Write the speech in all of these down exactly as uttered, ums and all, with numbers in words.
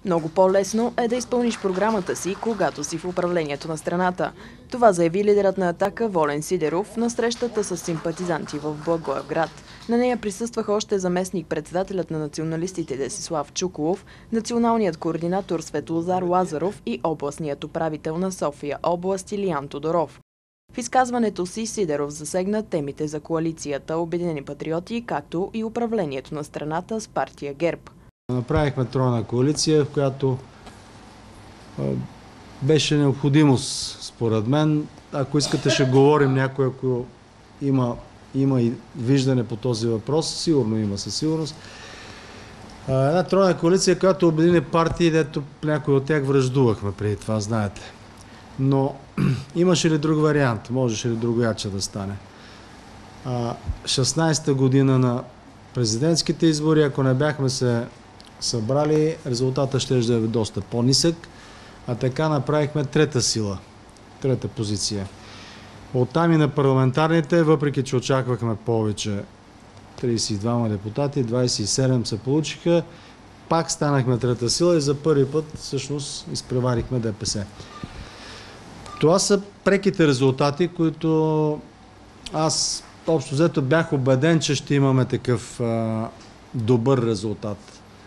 Много по-лесно е да изпълниш програмата си, когато си в управлението на страната. Това заяви лидерът на Атака Волен Сидеров на срещата с симпатизанти в Благоевград. На нея присъстваха още заместник-председателят на националистите Десислав Чуколов, националният координатор Светлозар Лазаров и областният управител на София област Илиян Тодоров. В изказването си Сидеров засегна темите за коалицията Обединени патриоти, както и управлението на страната с партия ГЕРБ. Направихме тройна коалиция, в която а, беше необходимост, според мен. Ако искате, ще говорим някой, ако има, има и виждане по този въпрос, сигурно има със сигурност. А, една тройна коалиция, която обедини партии, дето някои от тях връждувахме преди това, знаете. Но имаше ли друг вариант? Можеше ли другояче да стане? шестнадесета година на президентските избори, ако не бяхме се събрали, резултата ще да е доста по-нисък, а така направихме трета сила, трета позиция. Оттам и на парламентарните, въпреки че очаквахме повече, тридесет и двама депутати, двадесет и седем се получиха, пак станахме трета сила и за първи път всъщност изпреварихме ДПС. Това са преките резултати, които аз общо взето бях убеден, че ще имаме такъв а, добър резултат.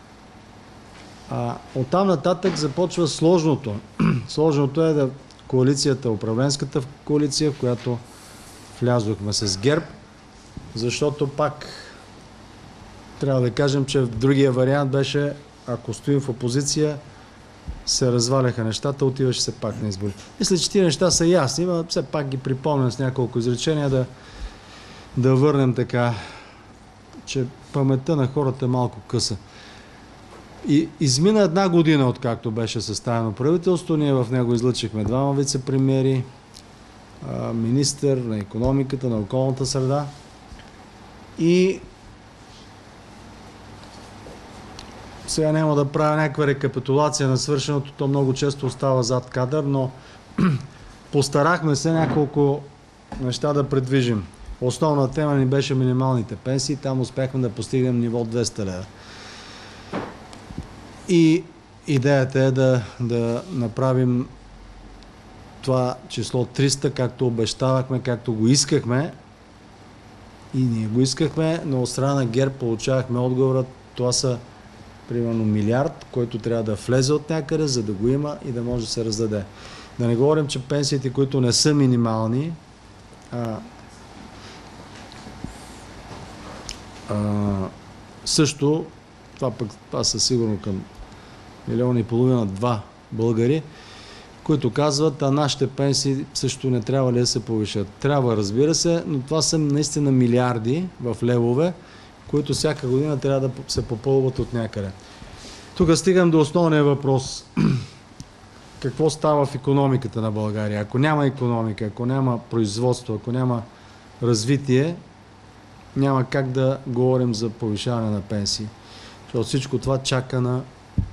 А, оттам нататък започва сложното. Сложното е да коалицията, управленската коалиция, в която влязохме с ГЕРБ, защото пак трябва да кажем, че другия вариант беше, ако стоим в опозиция, се разваляха нещата, отиваше се пак на избори. Мисля, че тези неща са ясни, но все пак ги припомням с няколко изречения да, да върнем така, че паметта на хората е малко къса. И измина една година, откакто беше съставено правителство, ние в него излъчихме двама вице-премиери, министър на икономиката, на околната среда и сега няма да правя някаква рекапитулация на свършеното, то много често остава зад кадър, но постарахме се няколко неща да предвижим. Основна тема ни беше минималните пенсии, там успяхме да постигнем ниво двеста лева. И идеята е да, да направим това число триста, както обещавахме, както го искахме. И ние го искахме, но от страна на ГЕРБ получавахме отговора, това са примерно милиард, който трябва да влезе от някъде, за да го има и да може да се раздаде. Да не говорим, че пенсиите, които не са минимални, а, а, също, това пък това са сигурно към милион и половина, два българи, които казват, а нашите пенсии също не трябва ли да се повишат. Трябва, разбира се, но това са наистина милиарди в левове, които всяка година трябва да се попълват от някъде. Тук стигам до основния въпрос. Какво става в икономиката на България? Ако няма икономика, ако няма производство, ако няма развитие, няма как да говорим за повишаване на пенсии. Защото всичко това чака на,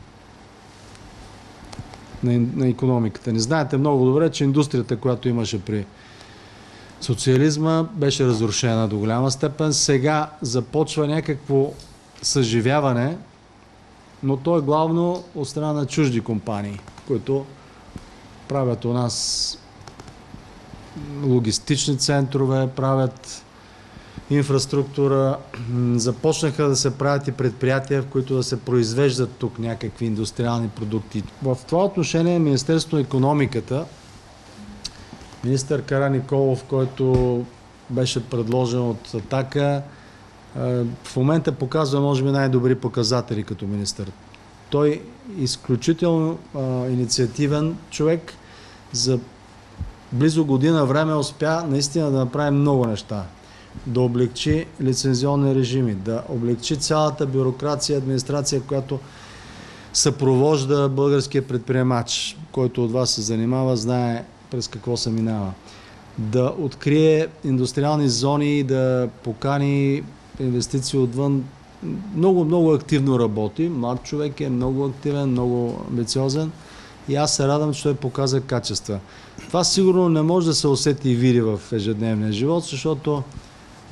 на, на икономиката. Не знаете много добре, че индустрията, която имаше при социализма, беше разрушена до голяма степен. Сега започва някакво съживяване, но то е главно от страна на чужди компании, които правят у нас логистични центрове, правят инфраструктура, започнаха да се правят и предприятия, в които да се произвеждат тук някакви индустриални продукти. В това отношение Министерството на икономиката, министър Караниколов, който беше предложен от Атака, в момента показва, може би, най-добри показатели като министър. Той е изключително а, инициативен човек. За близо година време успя наистина да направи много неща. Да облегчи лицензионни режими, да облегчи цялата бюрокрация, администрация, която съпровожда българския предприемач, който от вас се занимава, знае през какво се минава. Да открие индустриални зони, да покани инвестиции отвън. Много, много активно работи. Млад човек е много активен, много амбициозен и аз се радвам, че той показа качества. Това сигурно не може да се усети и види в ежедневния живот, защото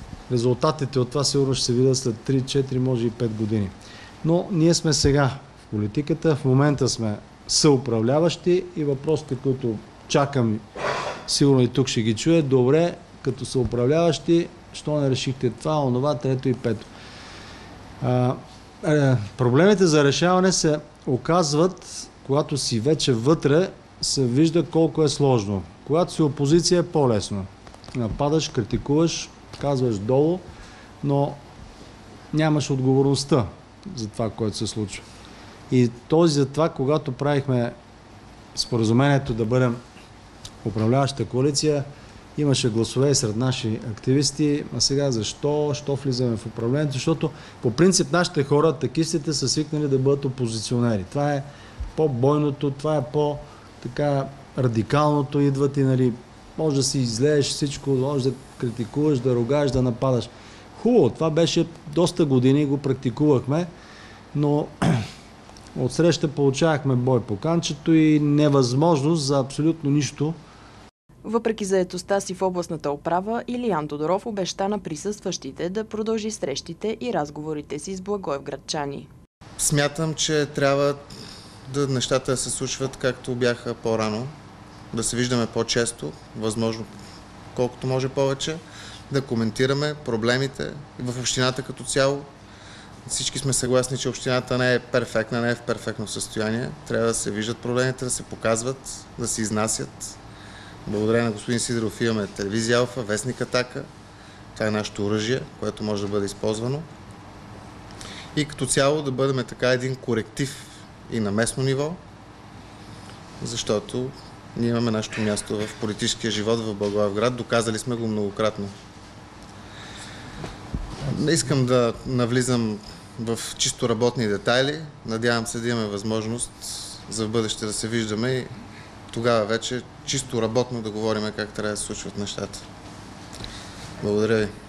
резултатите от това сигурно ще се видят след три, четири, може и пет години. Но ние сме сега в политиката. В момента сме съуправляващи и въпросите, които чакам, сигурно и тук ще ги чуе, добре, като съуправляващи, що не решихте това, онова, трето и пето. А, е, проблемите за решаване се оказват, когато си вече вътре, се вижда колко е сложно. Когато си опозиция е по-лесно. Нападаш, критикуваш, казваш долу, но нямаш отговорността за това, което се случва. И този за това, когато правихме споразумението да бъдем управляваща коалиция, имаше гласове и сред наши активисти, а сега защо, защо влизаме в управлението? Защото по принцип нашите хора, такистите, са свикнали да бъдат опозиционери. Това е по-бойното, това е по-така радикалното, идват и, нали, може да си излееш всичко, може да критикуваш, да ругаеш, да нападаш. Хубаво, това беше доста години, го практикувахме, но отсреща получавахме бой по канчето и невъзможност за абсолютно нищо. Въпреки заетостта си в областната управа, Илиян Тодоров обеща на присъстващите да продължи срещите и разговорите си с благоевградчани. Смятам, че трябва да нещата да се случват както бяха по-рано, да се виждаме по-често, възможно колкото може повече, да коментираме проблемите в общината като цяло. Всички сме съгласни, че общината не е перфектна, не е в перфектно състояние. Трябва да се виждат проблемите, да се показват, да се изнасят. Благодарение на господин Сидеров имаме телевизия Алфа, вестник Атака. Това е нашето оръжие, което може да бъде използвано. И като цяло да бъдем така един коректив и на местно ниво, защото ние имаме нашето място в политическия живот в Благоевград. Доказали сме го многократно. Не искам да навлизам в чисто работни детайли. Надявам се да имаме възможност за в бъдеще да се виждаме и тогава вече чисто работно да говорим как трябва да се случват нещата. Благодаря ви.